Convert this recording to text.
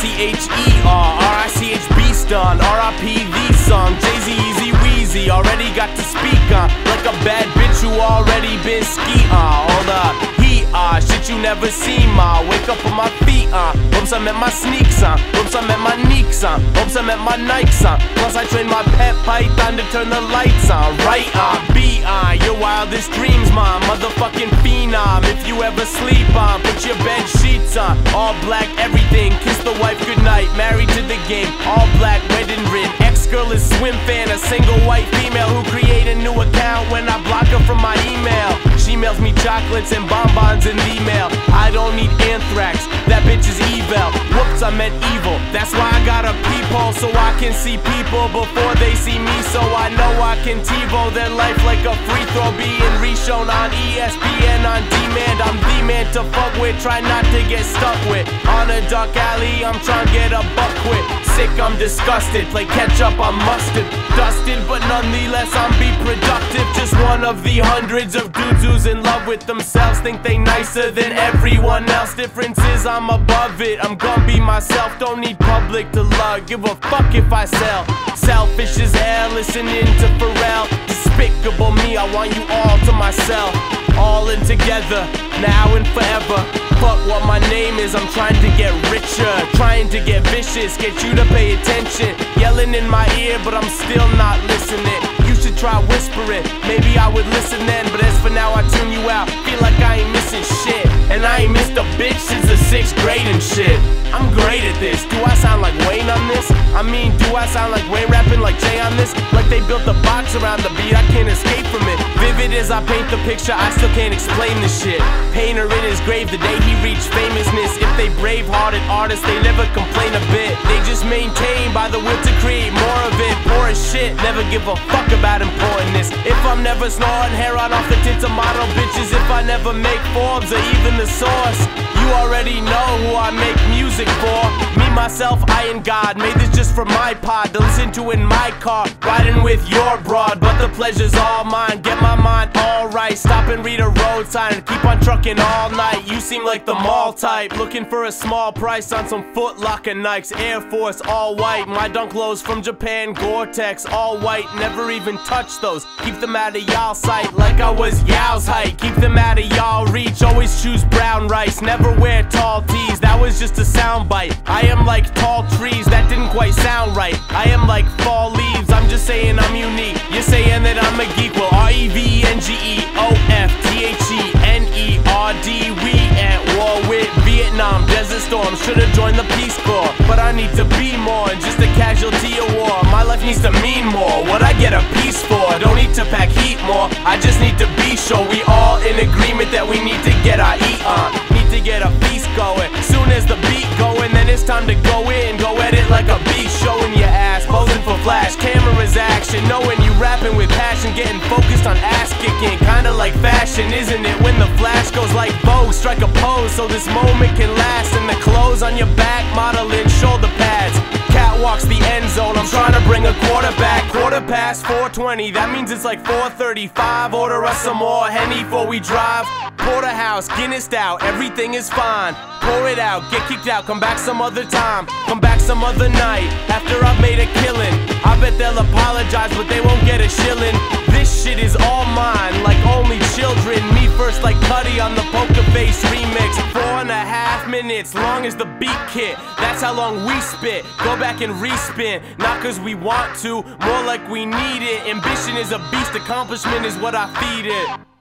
R-I-C-H-E-R, R-I-C-H Beaston, R-I-P the song, Jay-Z, Easy Weezy, already got to speak on, like a bad bitch who already been ski on. Hold up, shit you never seen, ma. Wake up on my feet, Oops, I'm at my sneaks, Oops, I'm at my Neeks, Oops, I'm at my Nikes, Plus I train my pet python to turn the lights on. Right on, be on, your wildest dreams, ma. Motherfucking phenom. If you ever sleep on, put your bed sheets on. All black, everything, kiss the wife goodnight. Married to the game, all black, wedding ring. Ex-girl is swim fan, a single white female who create a new account when I block her from my email. She mails me chocolates and bonbons in the mail. I don't need anthrax, that bitch is evil. Whoops, I meant evil. That's why I got a peephole, so I can see people before they see me. So I know I can TiVo their life like a free throw being reshown on ESPN on demand. I'm the man to fuck with, try not to get stuck with. On a dark alley, I'm trying to get a buck quit. Sick, I'm disgusted, play catch up, I'm mustard. Dusted, but nonetheless I'm be productive. Just one of the hundreds of dudes who's in love with themselves, think they nicer than everyone else. Difference is I'm above it, I'm gonna be myself. Don't need public to love, give a fuck if I sell. Selfish as hell, listening to Pharrell. Despicable me, I want you all to myself. All in together, now and forever. Fuck what my name is, I'm trying to get richer. Trying to get vicious, get you to pay attention. Yelling in my ear, but I'm still not listening. You should try whispering, maybe I would listen then. But as for now, I tune you out, feel like I ain't missing shit. And I ain't missed a bitch since the 6th grade and shit. I'm great at this, do I sound like Wayne on this? I mean, do I sound like Wayne rapping like Jay on this? Like they built a box around the beat, I can't escape from it. Vivid as I paint the picture, I still can't explain this shit. Painter in his grave the day he reached famousness. If they brave-hearted artists, they never complain a bit. They just maintain by the will to create more of it. Poor as shit, never give a fuck about importantness. If I'm never snorting hair on off the tits of model bitches, if I never make Forbes or even the Source, you already know who I make music for. Me, myself, I and God made this just for my pod to listen to in my car, riding with your broad, but the pleasure's all mine. Get my mind all right, stop and read a road sign, keep on trucking all night. You seem like the mall type, looking for a small price on some Foot Locker Nikes, Air Force all white. My dunk lows from Japan, Gore-Tex all white. Never even touch those, keep them out of y'all sight, like I was Yao's height. Keep them out of y'all reach, always choose brown rice, never wear tall tees, that was just a soundbite. I am like tall trees, that didn't quite sound right. I am like fall leaves, I'm just saying I'm unique. You're saying that I'm a geek, well R-E-V-E-N-G-E-O-F-T-H-E-N-E-R-D. We at war with Vietnam, Desert Storm, should've joined the Peace Corps. But I need to be more than just a casualty of war. My life needs to mean more, what I get a piece for. Don't need to pack heat more, I just need to be sure we all in agreement that we need to get our eat on. Need to get a feast going, soon as the beat going, then it's time to go in, go at it like a beast. Showing your ass, posing for flash, cameras action, knowing you rapping with passion, getting focused on ass kicking. Kinda like fashion, isn't it? When the flash goes like Vogue, strike a pose so this moment can last. And the clothes on your back, modeling shoulder pads. Catwalk's the end zone, I'm trying to bring a quarterback. 4:15, that means it's like 4:35. Order us some more Henny before we drive. Porterhouse, Guinness stout, everything is fine. Pour it out, get kicked out, come back some other time. Come back some other night, after I've made a killing. I bet they'll apologize, but they won't get a shilling. This shit is all mine, like only children. Me first like Cuddy on the Poker Face remix. 4.5 minutes, long as the beat kit. That's how long we spit, go back and respin. Not cause we want to, more like we need it. Ambition is a beast, accomplishment is what I feed it.